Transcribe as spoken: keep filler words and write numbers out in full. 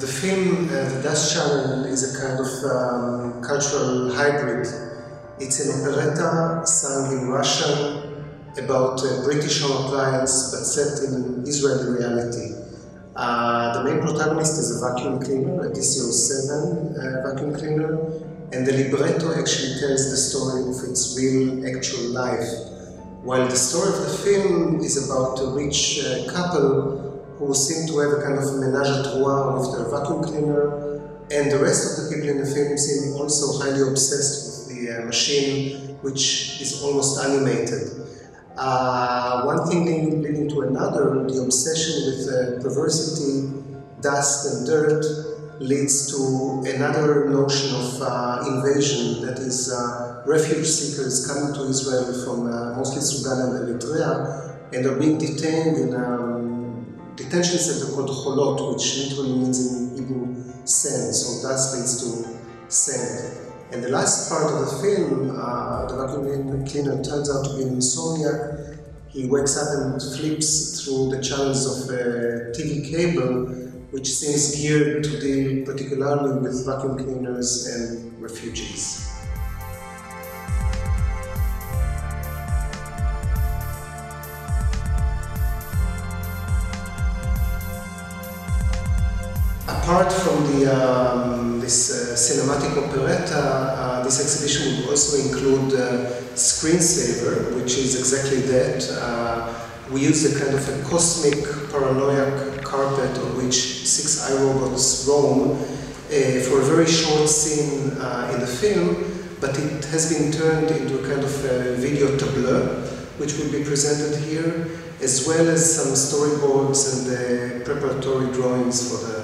The film, uh, The Dust Channel, is a kind of um, cultural hybrid. It's an operetta sung in Russian about a British home appliance but set in Israeli reality. Uh, the main protagonist is a vacuum cleaner, a D C O seven uh, vacuum cleaner, and the libretto actually tells the story of its real, actual life. While the story of the film is about a rich uh, couple who seem to have a kind of menage a trois with their vacuum cleaner, and the rest of the people in the film seem also highly obsessed with the uh, machine, which is almost animated. Uh, one thing leading to another, the obsession with uh, perversity, dust and dirt leads to another notion of uh, invasion, that is uh, refuge seekers coming to Israel from uh, mostly Sudan and Eritrea, and are being detained in um, detention center called Cholot, which literally means in Hebrew sand, so dust leads to sand. And the last part of the film, uh, the vacuum cleaner turns out to be an insomniac. He wakes up and flips through the channels of a T V cable, which seems geared to deal particularly with vacuum cleaners and refugees. Apart from the, um, this uh, cinematic operetta, uh, this exhibition would also include uh, Screensaver, which is exactly that. Uh, we use a kind of a cosmic paranoiac carpet on which six iRobots roam uh, for a very short scene uh, in the film, but it has been turned into a kind of a video tableau, which will be presented here, as well as some storyboards and uh, preparatory drawings for the